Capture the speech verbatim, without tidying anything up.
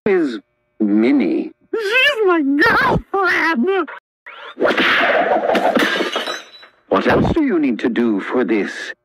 is Minnie? She's my girlfriend! What else do you need to do for this